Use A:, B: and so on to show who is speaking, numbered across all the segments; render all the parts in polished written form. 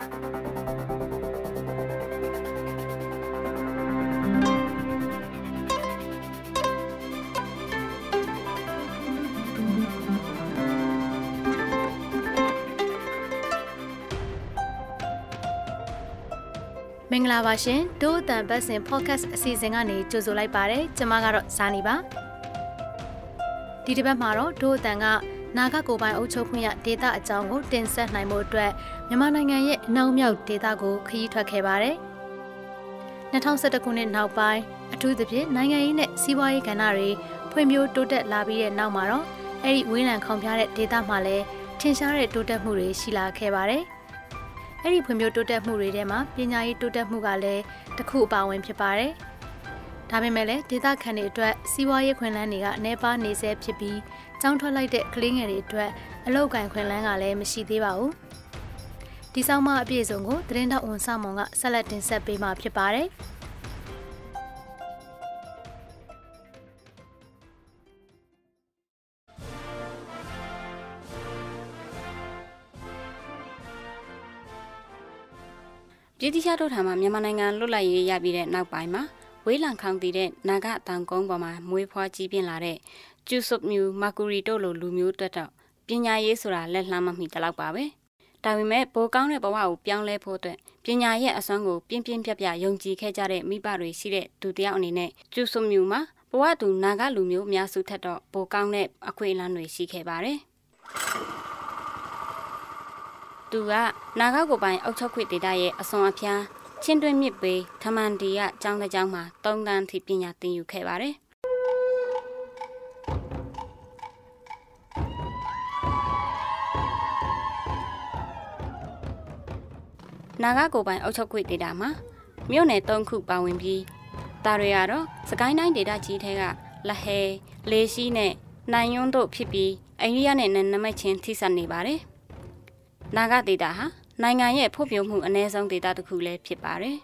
A: မင်္ဂလာပါရှင်ဒို့အတန်ပတ်စဉ် podcast အစီအစဉ်ကနေကြိုဆိုလိုက်ပါတယ်ကျွန်မကတော့ဇာနီပါဒီတစ်ပတ်မှာတော့ဒို့အတန်ကနာဂကိုပိုင်အုပ်ချုပ်ခွင့်ရဒေသအကြောင်းကိုတင်ဆက်နိုင်မှုအတွက်မြန်မာနိုင်ငံရဲ့အနောက်မြောက်ဒေသကိုခရီးထွက်ခဲ့ပါတယ်2011ခုနှစ်နောက်ပိုင်းအထူးသဖြင့်နိုင်ငံရေးနဲ့စီးပွားရေးကဏ္ဍတွေဖွံ့ဖြိုးတိုးတက်လာပြီးတဲ့နောက်မှာတော့အဲ့ဒီဝေးလံခေါင်ဖျားတဲ့ဒေသမှာလည်းထင်ရှားတဲ့တိုးတက်မှုတွေရှိလာခဲ့ပါတယ်အဲ့ဒီဖွံ့ဖြိုးတိုးတက်မှုတွေထဲမှာပညာရေးတိုးတက်မှုကလည်းတစ်ခုအပါအဝင်ဖြစ်ပါတယ်။ဒါပေမဲ့လည်းဒေသခံတွေအတွက်စီးပွားရေးခွင့်လန်းတွေကနေပါနေဆဲဖြစ်ပြီးကျောင်းထွက်လိုက်တဲ့ကလေးငယ်တွေအတွက်အလုပ်ကိုင်ခွင့်လန်းကလည်းမရှိသေးပါဘူး။ဒီဆောင်မအပြည့်စုံကိုသတင်းတောက်ဝန်ဆောင်မွန်ကဆက်လက်တင်ဆက်ပေးမှာဖြစ်ပါတယ်။
B: ပြည်တိကျတို့ထားမှာမြန်မာနိုင်ငံလွတ်လပ်ရေးရပြီးတဲ့နောက်ပိုင်းမှာဝေးလံခေါင်တည်တဲ့နာဂတောင်ကုန်းပေါ်မှာမွေးဖွားကြီးပြင်းလာတဲ့ကျူဆုပ်မြူမာကူရီတို့လိုလူမျိုးတက်တော့ပညာရေးဆိုတာလက်လှမ်းမမီတလောက်ပါပဲဒါပေမဲ့ပိုကောင်းတဲ့ဘဝကိုပြောင်းလဲဖို့အတွက်ပညာရဲ့အစွမ်းကိုပြင်းပြင်းပြပြယုံကြည်ခဲ့ကြတဲ့မိဘတွေရှိတဲ့သူတယောက်အနေနဲ့ကျူဆုပ်မြူမှာဘဝသူနာဂလူမျိုးအများစုထက်တော့ပိုကောင်းတဲ့အခွင့်အလမ်းတွေရှိခဲ့ပါတယ်သူကနာဂကိုပိုင်အုပ်ချုပ်ခွင့်ဒေသရဲ့အစွန်အဖျားချင်းတွင်းမြစ်ပေထမန်ဒီကကျောင်းတစ်ကျောင်းမှာ3တန်းထိပညာသင်ယူခဲ့ပါတယ်နာဂကိုပိုင်အုပ်ချုပ်ခွင့်ဒေသမှာမြို့နယ်3ခုပါဝင်ပြီးဒါတွေကတော့စကိုင်းတိုင်းဒေသကြီးထဲကလဟဲလေရှိနဲ့နိုင်ယွန်းတို့ဖြစ်ပြီးအိန္ဒိယနဲ့နမိတ်ချင်းထိစပ်နေပါတယ်နာဂဒေသဟာနိုင်ငံရဲ့ဖွံ့ဖြိုးမှုအနည်းဆုံးဒေသတစ်ခုလည်းဖြစ်ပါတယ်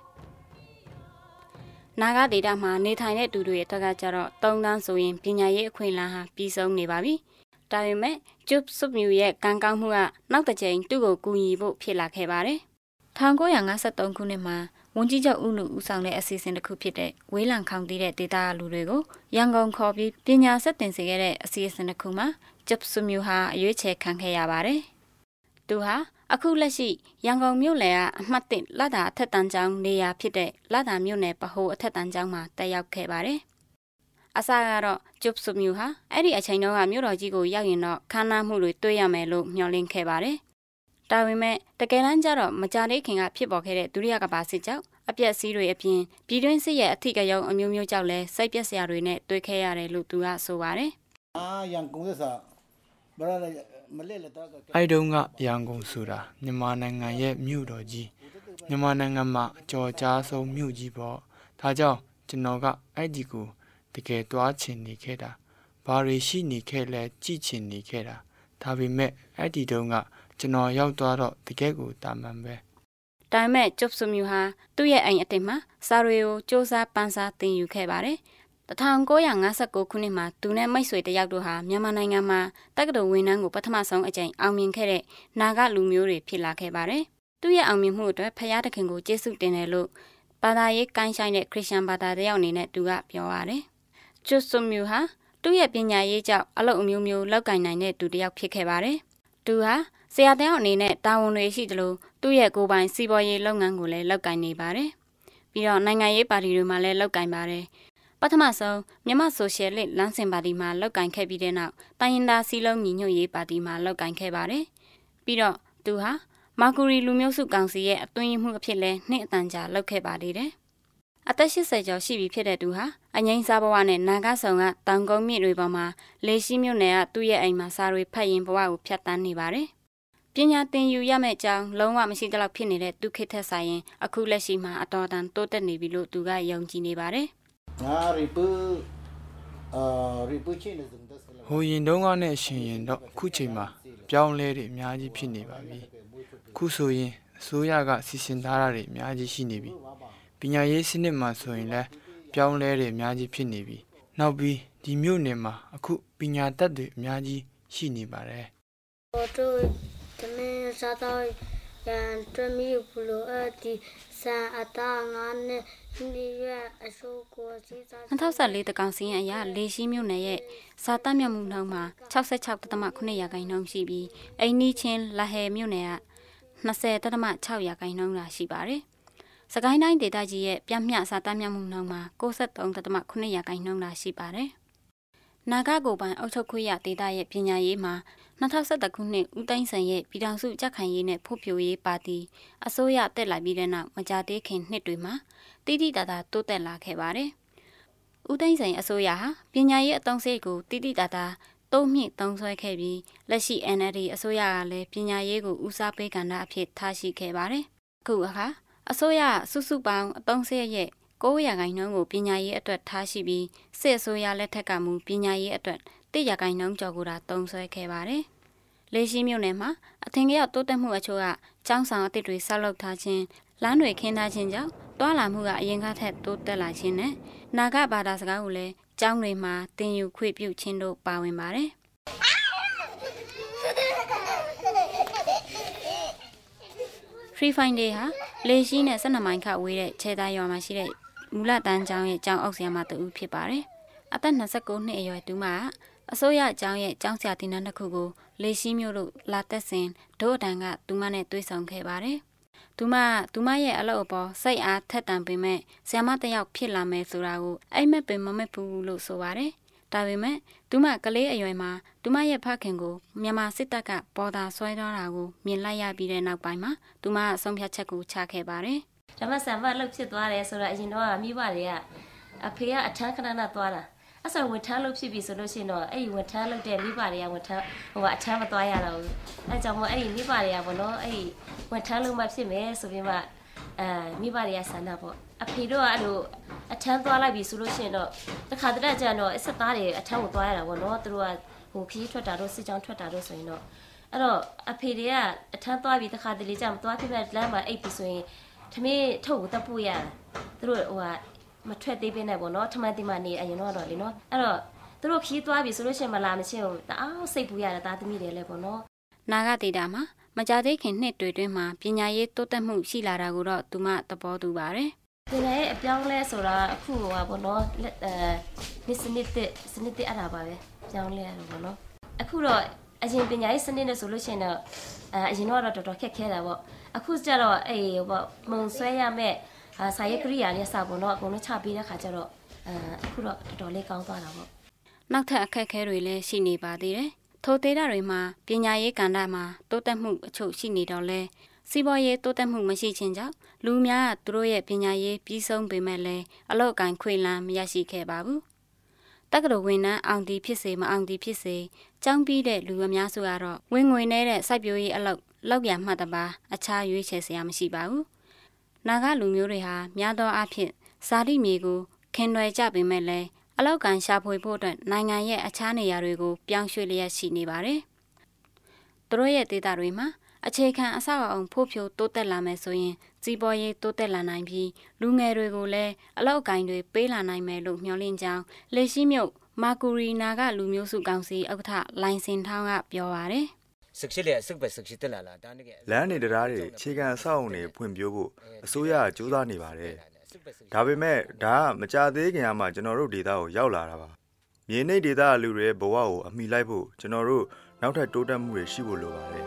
B: ။နာဂဒေသမှာနေထိုင်တဲ့သူတွေရဲ့အတွက်ကကြတော့3တန်းဆိုရင်ပညာရေးအခွင့်အလမ်းဟာပြီးဆုံးနေပါပြီ။ဒါပေမဲ့ကျုပ်စုမြူရဲ့ကံကောင်းမှုကနောက်တစ်ကြိမ်သူ့ကိုကူညီဖို့ဖြစ်လာခဲ့ပါတယ်။1953ခုနှစ်မှာဝန်ကြီးချုပ်ဦးနုဦးဆောင်တဲ့အစီအစဉ်တစ်ခုဖြစ်တဲ့ဝေးလံခေါင်တည်တဲ့ဒေသလူတွေကိုရန်ကုန်ခေါ်ပြီးပညာဆက်သင်စေခဲ့တဲ့အစီအစဉ်တစ်ခုမှာကျုပ်စုမြူဟာအရွေးချယ်ခံခဲ့ရပါတယ်။သူဟာအခုလက်ရှိရန်ကုန်မြို့နယ်ကအမှတ်1လတာအထက်တန်းကျောင်းနေရာဖြစ်တဲ့လတာမြို့နယ်ပဟိုအထက်တန်းကျောင်းမှာတက်ရောက်ခဲ့ပါတယ်။အစကတော့ကျုပ်စုမျိုးဟာအဲ့ဒီအချိန်တုန်းကမြို့တော်ကြီးကိုရောက်ရင်တော့ခမ်းနားမှုတွေတွေ့ရမယ်လို့မျှော်လင့်ခဲ့ပါတယ်။ဒါပေမဲ့တကယ်တမ်းကျတော့မကြသေးခင်ကဖြစ်ပေါ်ခဲ့တဲ့ဒုတိယကမ္ဘာစစ်ကြောင့်အပျက်စီးတွေအပြင်ပြည်တွင်းစစ်ရဲ့အထိကရုဏ်အမျိုးမျိုးကြောင့်လဲစိတ်ပျက်စရာတွေနဲ့တွေ့ခဲ့ရတယ်လို့သူကဆိုပါတယ်
C: ။ရန်ကုန်စာဘာလဲ
D: အဲ့တုန်းကရန်ကုန်ဆိုတာမြန်မာနိုင်ငံရဲ့မြို့တော်ကြီးမြန်မာနိုင်ငံမှာအကျော်ကြားဆုံးမြို့ကြီးပေါ့ဒါကြောင့်ကျွန်တော်ကအဲ့ဒီကိုတကယ်တွားချင်နေခဲ့တာဘာတွေရှိနေခဲ့လဲကြည့်ချင်နေခဲ့တာဒါပေမဲ့အဲ့ဒီတုန်းကကျွန်တော်ရောက်သွားတော့တကယ်ကိုတာမန်ပဲ
B: ဒါပေမဲ့ကျုပ်စုမျိုးဟာသူ့ရဲ့အိမ်အတင်မှာစာတွေကိုစ조사ပန်းစားသင်ယူခဲ့ပါတယ်1959ခုနှစ်မှာသူနဲ့မိတ်ဆွေတယောက်တို့ဟာမြန်မာနိုင်ငံမှာတက္ကသိုလ်ဝန်ထမ်းကိုပထမဆုံးအကြိမ်အောင်မြင်ခဲ့တဲ့နာဂလူမျိုးတွေဖြစ်လာခဲ့ပါတယ်။သူ့ရဲ့အောင်မြင်မှုအတွက်ဖခင်တခင်ကိုကျေးဇူးတင်တယ်လို့ဘာသာရေးကိုင်းဆိုင်တဲ့ခရစ်ယာန်ဘာသာတယောက်အနေနဲ့သူကပြောရတယ်။ကျုစုမျိုးဟာသူ့ရဲ့ပညာရေးကြောင့်အလုပ်အမျိုးမျိုးလောက်ကင်နိုင်တဲ့သူတယောက်ဖြစ်ခဲ့ပါတယ်။သူဟာဆရာတယောက်အနေနဲ့တာဝန်တွေရှိသလိုသူ့ရဲ့ကိုယ်ပိုင်စီးပွားရေးလုပ်ငန်းကိုလည်းလောက်ကင်နေပါတယ်။ပြီးတော့နိုင်ငံရေးပါတီတွေမှာလည်းလောက်ကင်ပါတယ်။ပထမဆုံးမြန်မာဆိုရှယ်လစ်လမ်းစဉ်ပါတီမှာလောက်ကင်ခဲ့ပြီးတဲ့နောက်တိုင်းရင်းသားစည်းလုံးညီညွတ်ရေးပါတီမှာလောက်ကင်ခဲ့ပါတယ်။ပြီးတော့သူဟာမာကူရီလူမျိုးစုကောင်စီရဲ့အတွင်းရေးမှူးအဖြစ်လဲနှစ်အတန်ကြာလုပ်ခဲ့ပါသေးတယ်။အသက်80ကျော်ရှိပြီဖြစ်တဲ့သူဟာအငိမ့်စားဘဝနဲ့နာဂဆောင်ကတောင်ကုန်းမြစ်တွေပေါ်မှာလေရှိမြို့နယ်ကသူ့ရဲ့အိမ်မှာစာတွေဖတ်ရင်ဘဝကိုဖြတ်တန်းနေပါတယ်။ပညာသင်ယူရမယ့်အကြောင်းလုံးဝမရှိသလောက်ဖြစ်နေတဲ့သူခေတ်ထက်ဆိုင်ရင်အခုလက်ရှိမှာအတော်တန်တိုးတက်နေပြီလို့သူကယုံကြည်နေပါတယ်။
D: ဟိုရင်တုန်းကနဲ့ရှင်ရင်တော့အခုချိန်မှာပြောင်းလဲတွေအများကြီးဖြစ်နေပါပြီခုဆိုရင်အစိုးရကစီစဉ်ထားတာတွေအများကြီးရှိနေပြီပညာရေးစနစ်မှာဆိုရင်လည်းပြောင်းလဲတွေအများကြီးဖြစ်နေပြီနောက်ပြီးဒီမြို့နယ်မှာအခုပညာတတ်တွေအများကြီးရှိနေပါတယ်
E: တို့တမင်စားတော့ရ
B: 2014တကောင်စီရင်အရလေရှိမြို့နယ်ရဲ့စာတမြမှုနှုန်းမှာ 66.9 ရာခိုင်နှုန်းရှိပြီးအိန္ဒိချင်းလဟဲမြို့နယ်က 20.6 ရာခိုင်နှုန်းသာရှိပါတယ်။စကိုင်းတိုင်းဒေသကြီးရဲ့ပြမျှစာတမြမှုနှုန်းမှာ 93.9 ရာခိုင်နှုန်းသာရှိပါတယ်။နာဂကိုပိုင်အုပ်ချုပ်ခွင့်ရဒေသရဲ့ပညာရေးမှာ2011ခုနှစ်ဦးသိန်းစံရဲ့ပြည်ထောင်စုကြက်ခိုင်ရေးနဲ့ဖွံ့ဖြိုးရေးပါတီအစိုးရတက်လာပြီးတဲ့နောက်မကြာသေးခင်နှစ်တွေမှာတိတိတသာတိုးတက်လာခဲ့ပါတယ်။ဦးသိန်းစံအစိုးရဟာပညာရေးအသုံးစရိတ်ကိုတိတိတသာတိုးမြင့်သုံးစွဲခဲ့ပြီးလက်ရှိ NLD အစိုးရကလည်းပညာရေးကိုဦးစားပေးကဏ္ဍအဖြစ်ထားရှိခဲ့ပါတယ်။အခုအခါအစိုးရစုစုပေါင်းအသုံးစရိတ်ရဲ့9 ရာခိုင်နှုန်းကိုပညာရေးအတွက်ထားရှိပြီးစစ်အစိုးရလက်ထက်ကမူပညာရေးအတွက်1 ရာခိုင်နှုန်းကျော်ကိုသာသုံးစွဲခဲ့ပါတယ်။လေရှိမြို့နယ်မှာအထင်ကရတိုးတက်မှုအချို့ကကျောင်းဆောင်အသစ်တွေဆောက်လုပ်ထားခြင်းလမ်းတွေခင်းထားခြင်းကြောင့်တွာလာမှုကအရင်ကထက်တိုးတက်လာခြင်းနဲ့နာဂဘာသာစကားကိုလည်းကျောင်းတွေမှာသင်ယူခွင့်ပြုခြင်းတို့ပါဝင်ပါတယ်။ Free Fine Day ဟာလေရှိနဲ့12မိုင်ခန့်ဝေးတဲ့ခြေသားရွာမှာရှိတဲ့မူလတန်းကျောင်းရဲ့ကျောင်းအုပ်ဆရာမတူဖြစ်ပါတယ်။အသက်29နှစ်အရွယ်သူမကအစိုးရကျောင်းရဲ့ကျောင်းဆရာတင်နန်းတစ်ခုကိုလေရှိမြို့လို့လာသက်စဉ်ဒို့အတန်ကသူမနဲ့တွေ့ဆုံခဲ့ပါတယ်။သူမရဲ့အလုပ်အပေါ်စိတ်အားထက်သန်ပေမဲ့ဆရာမတစ်ယောက်ဖြစ်လာမယ်ဆိုတာကိုအိမ်မက်ပင်မမက်ဘူးလို့ဆိုပါတယ်။ဒါပေမဲ့သူမကလေးအရွယ်မှာသူမရဲ့ဖခင်ကိုမြန်မာစစ်တပ်ကပေါ်တာဆွဲထားတာကိုမြင်လိုက်ရပြီးတဲ့နောက်ပိုင်းမှာသူမအဆုံးဖြတ်ချက်ကိုချခဲ့ပါတယ်
E: ။ဒါမှဆံမလှုပ်ဖြစ်သွားတယ်ဆိုတော့အရင်တော့မိဘတွေကအဖေကအထမ်းခဏခဏသွားတာအဲ့ဆိုဝန်ထမ်းလုပ်ဖြစ်ပြီဆိုလို့ရှိရင်တော့အဲ့ဒီဝန်ထမ်းလုပ်တဲ့မိဘတွေကဝန်ထမ်းအထမ်းမသွားရတော့ဘူးအဲ့ကြောင့်မို့အဲ့ဒီမိဘတွေကပေါ့နော်အဲ့ဒီဝန်ထမ်းလုပ်မှဖြစ်မယ်ဆိုပြီးမှမိဘတွေကဆန္ဒပေါ့အဖေတို့ကအဲ့လိုအထမ်းသွားလိုက်ပြီဆိုလို့ရှိရင်တော့တခါတည်းကျတော့အစ်သားတွေအထမ်းကိုသွားရတာပေါ့နော်သူတို့ကခီးထွက်တာတို့စစ်ကြောင်းထွက်တာတို့ဆိုရင်တော့အဲ့တော့အဖေတွေကအထမ်းသွားပြီတခါတလေကျမသွားဖြစ်မဲ့လမ်းမှာအိပ်ပြီဆိုရင်ထမင်းထုတ်ကိုတက်ပို့ရသူတို့မထွက်သေးပေးနဲ့ပေါ့နော်ထမင်းတိမနေအရင်တော့လေနော်အဲ့တော့သူတို့ခီးသွားပြီဆိုလို့ရှိရင်မလာမချင်းဘူးတအားစိတ်ပူရတာတာသမီးတွေလည်းပေါ့နော်
B: နာဂဒေတာမှာမကြသေးခင်နှစ်တွေတွင်းမှာပညာရေးတိုးတက်မှုရှိလာတာကိုတော့သူမသဘောတူပါတယ်
E: ပညာရေးအပြောင်းလဲဆိုတာအခုပေါ့နော်စနစ်တစ်အဲ့ဒါပါပဲပြောင်းလဲရတော့ပေါ့နော်အခုတော့အရင်ပညာရေးစနစ်နဲ့ဆိုလို့ရှိရင်တော့အရင်တော့တော်တော်ခက်ခဲတာပေါ့အခုကျတော့မုံဆွဲရမဲ့စာရေးကရိယာလေးစပေါ့နော်အကုန်လုံးချပေးတဲ့ခါကျတော့အခုတော့တော်တော်လေးကောင်းသွားတာပေါ့
B: နောက်ထပ်အခက်အခဲတွေလည်းရှိနေပါသေးတယ်ထိုဒေတာတွေမှာပညာရေးကဏ္ဍမှာတိုးတက်မှုအချို့ရှိနေတော့လဲစီးပွားရေးတိုးတက်မှုမရှိခြင်းကြောင့်လူများကသူတို့ရဲ့ပညာရေးပြီးဆုံးပေမဲ့လည်းအလောက်အကင်ခွေလန်းမရရှိခဲ့ပါဘူးတက္ကသိုလ်ဝန်ထမ်းအောင်တီဖြစ်စေမအောင်တီဖြစ်စေကျောင်းပြီးတဲ့လူအများစုကတော့ဝင်ငွေနေတဲ့စိုက်ပျိုးရေးအလုပ်ရမှတ်တပါအခြားရွေးချယ်စရာမရှိပါဘူးနာဂလူမျိုးတွေဟာများသောအားဖြင့်ဇာတိမြေကိုခင်လွယ်ကြပေမဲ့လည်းအလောက်ကန်ရှာဖွေဖို့အတွက်နိုင်ငံရဲ့အခြားနေရာတွေကိုပြောင်းရွှေ့လျက်ရှိနေပါတယ်သူတို့ရဲ့ဒေသတွေမှာအခြေခံအဆောက်အအုံဖို့ဖြိုးတိုးတက်လာမယ်ဆိုရင်စီးပွားရေးတိုးတက်လာနိုင်ပြီးလူငယ်တွေကိုလည်းအလောက်ကိုင်းတွေပေးလာနိုင်မယ်လို့မျှော်လင့်ကြောင်းလေရှိမြို့မာကူရီနာကလူမျိုးစုကောင်စီဥက္ကဋ္ဌလိုင်စင်ထောင်းကပြောပါတယ်
F: လမ်းနေတရားတွေအခြေခံအဆောက်အုံတွေဖွံ့ဖြိုးဖို့အစိုးရကြိုးစားနေပါတယ်ဒါပေမဲ့ဒါကမကြသေးခင်မှကျွန်တော်တို့ဒေသကိုရောက်လာတာပါမြေနိမ့်ဒေသလူတွေဘဝကိုအမိလိုက်ဖို့ကျွန်တော်တို့နောက်ထပ်တိုးတက်မှုတွေရှိဖို့လိုပါတယ်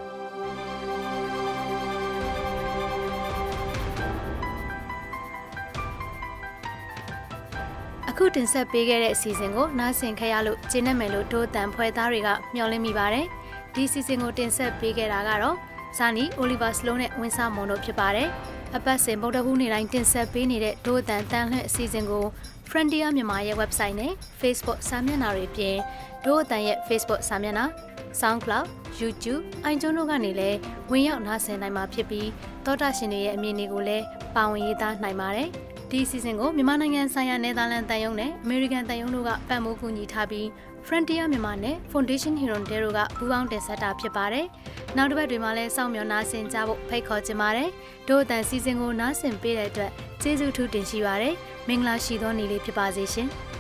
A: အခုတင်ဆက်ပေးခဲ့တဲ့အစီအစဉ်ကိုနားဆင်ခဲ့ရလို့ကျေနပ်မယ်လို့ဒို့တန်ဖွဲသားတွေကမျှော်လင့်မိပါတယ်ဒီအစီအစဉ်ကိုတင်ဆက်ပေးခဲ့တာကတော့ဇာနီအိုလီဗာစလုံးနဲ့ဝင်းစာမွန်တို့ဖြစ်ပါတယ်အပတ်စဉ်ဗုဒ္ဓဟူးနေ့တိုင်းတင်ဆက်ပေးနေတဲ့ဒို့တန်တန်လှည့်အစီအစဉ်ကို Frontier မြန်မာရဲ့ website နဲ့ Facebook စာမျက်နှာတွေပြင်ဒို့တန်ရဲ့ Facebook စာမျက်နှာ SoundCloud YouTube အိုင်ကျွန်းတို့ကနေလည်းဝင်ရောက်နားဆင်နိုင်မှာဖြစ်ပြီးသောတာရှင်တွေရဲ့အမြင်တွေကိုလည်းပါဝင်ရေးသားနိုင်ပါတယ်ဒီအစီအစဉ်ကိုမြန်မာနိုင်ငံဆိုင်ရာနယ်သာလန်တန်ယုံနဲ့အမေရိကန်တန်ယုံတို့ကပံ့ပိုးကူညီထားပြီး Frontier မြန်မာနဲ့ Foundation Hero တို့ကပူးပေါင်းတင်ဆက်တာဖြစ်ပါတယ်။နောက်တစ်ပတ်တွေမှာလည်းစောင့်မျှော်နားဆင်ကြဖို့ဖိတ်ခေါ်ချင်ပါတယ်။ဒို့အတန်စီစဉ်ကိုနားဆင်ပေးတဲ့အတွက်ကျေးဇူးထူးတင်ရှိပါတယ်။မင်္ဂလာရှိသောနေ့လေးဖြစ်ပါစေရှင်။